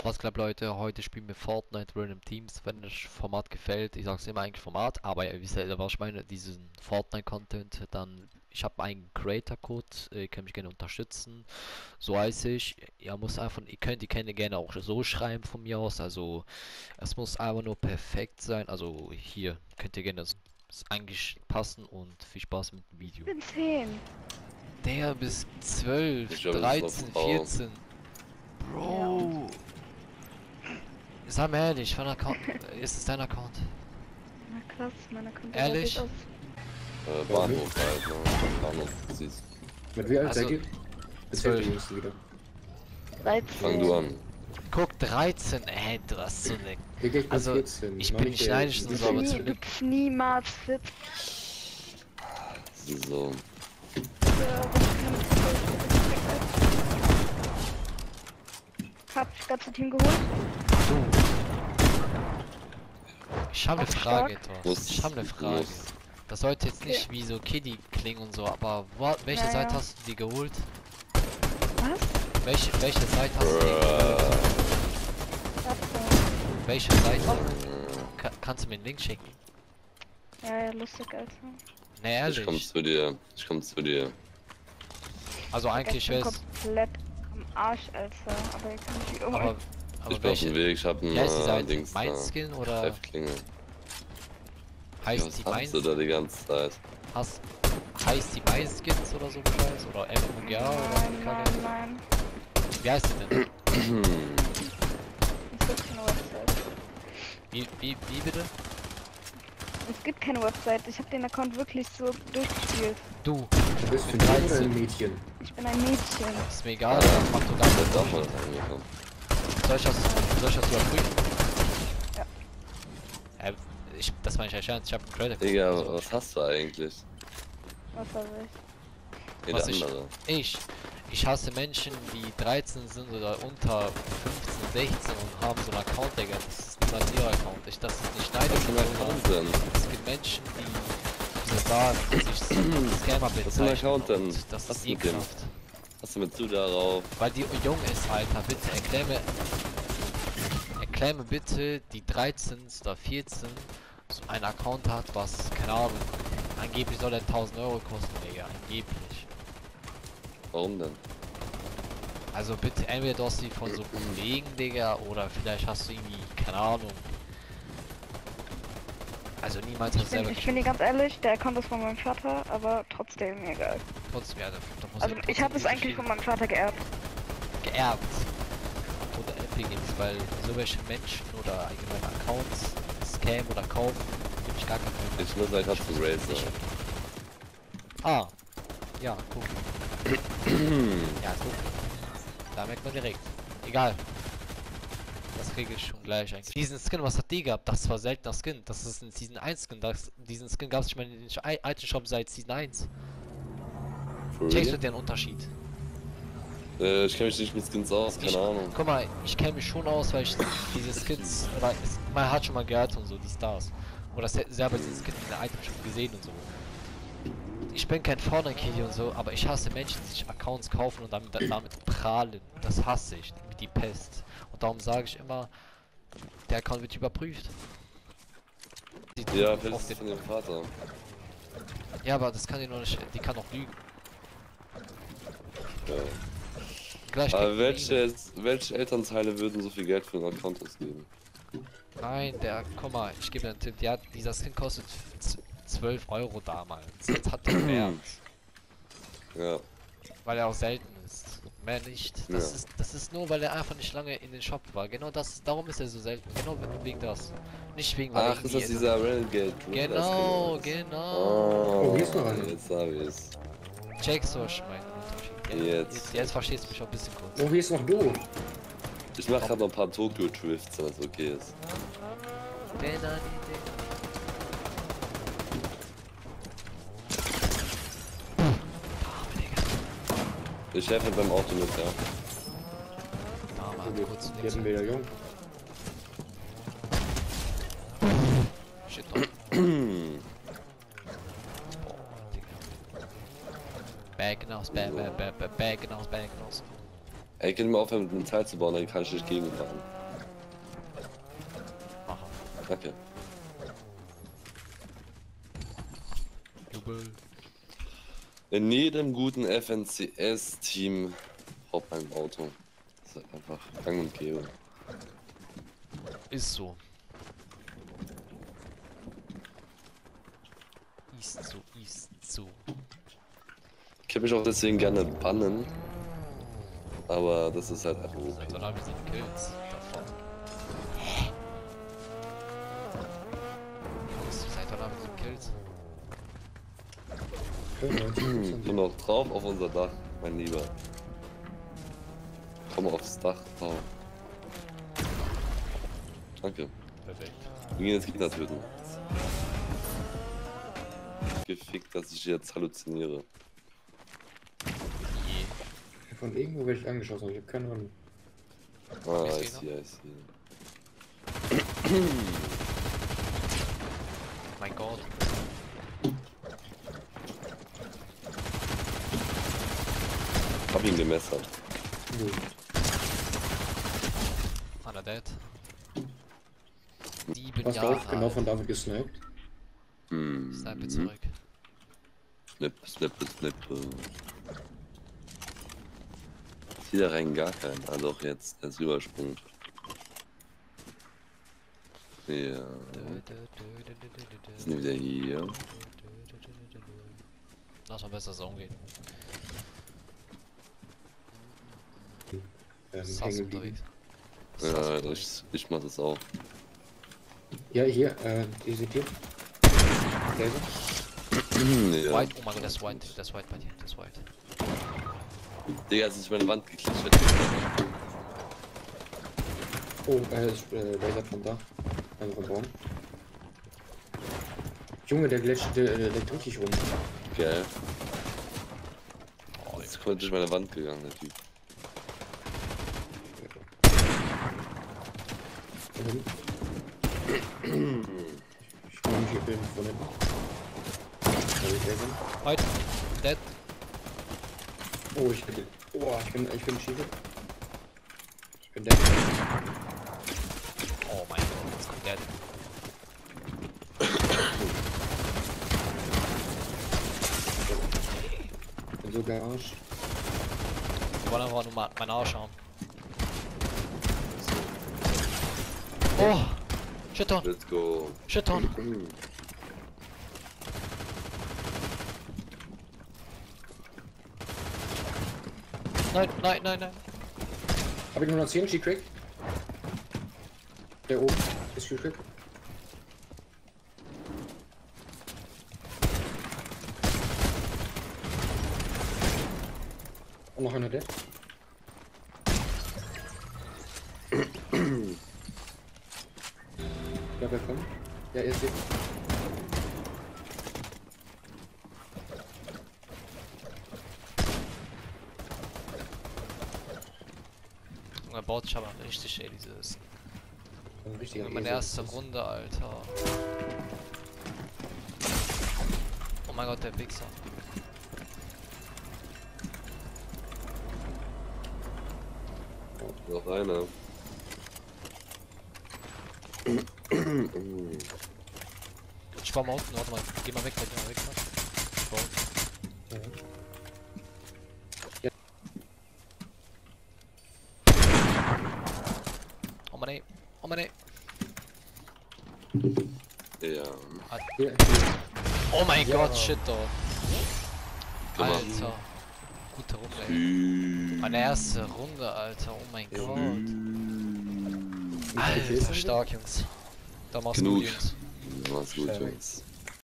Was klappt, Leute? Heute spielen wir Fortnite Random Teams. Wenn das Format gefällt, ich sag's immer eigentlich Format, aber ihr wisst ja, was ich meine, diesen Fortnite-Content, dann ich habe einen Creator-Code, ihr könnt mich gerne unterstützen. So heißt ich. Ihr muss einfach, ihr könnt die Kenne gerne auch so schreiben von mir aus. Also es muss einfach nur perfekt sein. Also hier könnt ihr gerne das eigentlich passen und viel Spaß mit dem Video. Ich bin 10. Der bis 12, Ich glaube, das ist 13, eine Frau. 14. Bro. Sag mir ehrlich, von Account. Ist es dein Account? Na krass, meine Konto Ehrlich? sieht aus. Bahnhof halt, ne? Bahnhof, siehst. Mit wie alt Also, seid ihr? Bis 12. die Jüngste wieder. 13. Fang du an. Guck, 13. Ey, du hast so eine. Digga, ich bin Also, 14. ich noch bin nicht neidisch, der- so, Du aber bist zu nie, du bist niemals fit. So. Hab das ganze Team geholt. Ich habe eine Auch Frage, stark. Thor. Muss- Ich habe eine Frage. muss. Das sollte jetzt Okay. nicht wie so Kiddie klingen und so, aber welche Ja, Seite ja. hast du dir geholt? Was? Welche Seite hast du dir geholt? Welche Seite? Kannst du mir einen Link schicken? Ja, lustig, Alter. Ne, Ich komm ehrlich. zu dir. Ich komm zu dir. Also eigentlich wäre es. komplett am Arsch, Alter. Aber ihr könnt mich Aber, überholen. aber Ich bin auf welche? dem Weg, ich hab Wie heißt die einen Seite? Dings da. Mindskin oder Treffklinge. heißt Was die hast du Mindskin? da die ganze Zeit? Heißt die Mindskins oder so Scheiß? Oder MMGA oder Nein, Kacke? nein. Wie heißt die denn? Es gibt keine Website. Wie bitte? Es gibt keine Website. Ich habe den Account wirklich so durchgespielt. Du, Du bist mit ein Junge oder 13. ein Mädchen? Ich bin ein Mädchen. ist mir egal, dann mach du gar Das nicht. ist auch mal angekommen. Soll ich das überprüfen? Ja. Das meine ich ja ernst, ich hab einen Credit. Digga, Also, was hast du eigentlich? Was weiß ich. Jeder Was ich- andere. ich hasse Menschen, die 13 sind oder unter 15, 16 und haben so einen Account, Digga. Das ist niemals ihr Account. Das ist nicht neidisch Was für oder ein so. Account denn? Es gibt Menschen, die so sagen, die sich Scammer bezeichnen. Was für ein Account denn? und Das Was ist mit dem? ekelhaft. Was mit du darauf? Weil die jung ist, Alter. Bitte erklär mir bitte, die 13 oder 14 so einen Account hat, was, keine Ahnung, angeblich soll er 1000 Euro kosten, Digga. Angeblich. Warum denn? Also bitte, entweder du hast die von so Kollegen, Digga, oder vielleicht hast du irgendwie, keine Ahnung. Also niemals hast du selber Ich bin dir ganz ehrlich, der Account ist von meinem Vater, aber trotzdem mir egal. trotzdem, ja, da muss Also ich habe es eigentlich von meinem Vater geerbt. geerbt. Oder Epic Games, weil so welche Menschen oder allgemeine Accounts scam oder kaufen, bin ich gar kein Fan. Ich nur seit hast du Razer. Ah, ja, guck. Ja, guck. Da merkt man direkt. Egal. Das kriege ich schon gleich eigentlich. Diesen Skin, was hat die gehabt? Das war seltener Skin. Das ist ein Season 1 Skin. Diesen Skin gab es nicht mehr in den alten Shop seit Season 1. For Checkst du real? den Unterschied? Ich kenne mich nicht mit Skins aus, keine Ahnung. Guck mal, ich kenne mich schon aus, weil ich diese Skins, oder man hat schon mal gehört und so, die Stars. Oder selber diesen Skin in der Item Shop gesehen und so. Ich bin kein Fortnite-Kid und so, aber ich hasse Menschen, die sich Accounts kaufen und damit prahlen. Das hasse ich, wie die Pest. Und darum sage ich immer, der Account wird überprüft. Ja, Auf vielleicht ist es von dem Vater. Ja, aber das kann die noch nicht, die kann auch lügen. Ja. Gleich Aber kriegt die eine welche Elternteile würden so viel Geld für einen Account ausgeben? Nein, guck mal, ich gebe dir einen Tipp, dieser Skin kostet 12 Euro damals. Jetzt hat er Wert, Ja. weil er auch selten ist. Mehr nicht. Ja. Das ist nur, weil er einfach nicht lange in den Shop war. Genau darum ist er so selten. Genau wegen das. Nicht wegen, weil Ach, er ist das irgendwie- dieser Renegade? Genau, genau. Oh, hier ist noch einer. Jetzt hab ich's. Checkst du, was ich meine? Unterschied. Jetzt verstehst du mich auch ein bisschen kurz. Oh, hier ist noch du. Ich mach grad noch ein paar Tokyo Drifts, wenn das okay ist. Ich helfe beim Auto mit, ja. Da mal kurz Hier hatten wir ja jung. Shit, doch. Boah, Digga. Bagen aus. Ey, könnt ihr mal aufhören mit dem Teil zu bauen, dann kann ich nicht gegenfahren. Okay. Jubel. In jedem guten FNCS-Team braucht man ein Auto. Das ist einfach gang und gäbe. Ist so. Ist so, ist so. Ich kann mich auch deswegen gerne bannen. Aber das ist halt einfach Seit okay. wann habe ich 7 Kills davon? Seit wann habe ich 7 Kills? Okay, Du noch drauf auf unser Dach, mein Lieber. Komm aufs Dach drauf. Danke. Perfekt. Wir gehen jetzt Kinder töten. Gefickt, dass ich jetzt halluziniere. Je. Von irgendwo werde ich angeschossen, ich habe keine Ahnung. Ah, Ich I seh see, I see. Mein Gott. Hab ihn gemessert. Gut. Einer dead. 7 Pass Jahre auf, genau alt. von David gesniped. Snipe zurück. Snip, snip, snip. Zieht da rein gar keinen. Ah doch, jetzt. Der ist Übersprung. Ja. Sind wir wieder hier. Lass mal besser so umgehen. Sass Hängen unterwegs. geblieben. Sass Ja, unterwegs. ich mach das auch. Ja, hier, ihr seht hier. Gelbe. Ja. White, oh mein Gott, das ist white. Das ist white bei dir. Das ist white. Digga, es ist meine Wand geklatscht. Oh, Laser von da. Also von Baum. Junge, der gletscht, der drückt dich rum. Geil. Oh, Jetzt kommt durch meine Wand gegangen, der Typ. Ich kann mich hier filmen von hinten. Da will ich weg sein. white. Dead. Oh, ich bin schief. Ich bin dead. Oh mein Gott, jetzt kommt dead. Ich bin so gearscht. Die wollen einfach nur mal meinen Arsch haben. Oh! Shiton! Let's go. Shiton! Nein, nein, nein, nein. Hab ich 110 G-Crack? Der oben ist G-Crack. Und noch einer dead. Ja, wer kommt? Ja, er ist hier. Er baut sich aber richtig, ey, dieses. Ein richtiger Meine Esel. erste Runde, Alter. Oh mein Gott, der Wichser. Noch einer. Ich war mal unten, warte mal. Geh mal weg, geh mal weg. Ich war unten. Ja. Oh Mann ey. Oh Mann ey. Ja. Hier, Oh mein Ja. Gott, shit doch. Guck mal. Alter. Gute Runde, ey. Meine erste Runde, Alter. Oh mein Gott. Alter, stark, Jungs. Da machst du Genug. gut, Jungs. Mach's gut, Perfekt. Jungs.